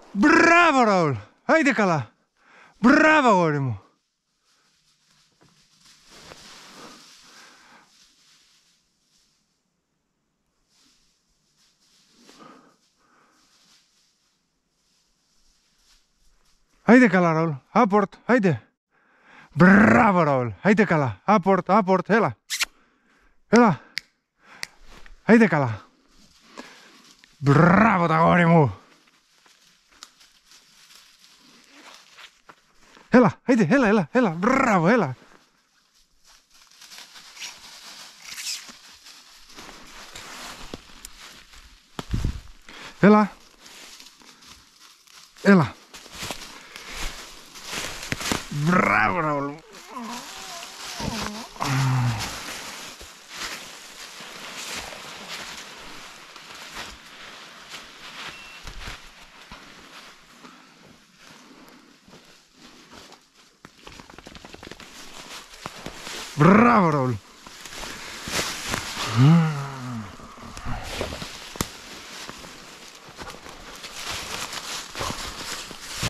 Μπράβο, Ραούλ! Άιντε καλά! Μπράβο, αγόρι μου! Άιντε καλά, Ραούλ! Άπορτ, άιντε! Μπράβο, Ραούλ! Άιντε καλά! Άπορτ, άπορτ, έλα! Έλα! Άιντε καλά! Μπράβο, τα αγόρι μου! Έλα, άιντε, έλα, μπράβο, έλα! Έλα! Έλα! Μπράβο, Ραούλ! Μπράβο, Ραούλ!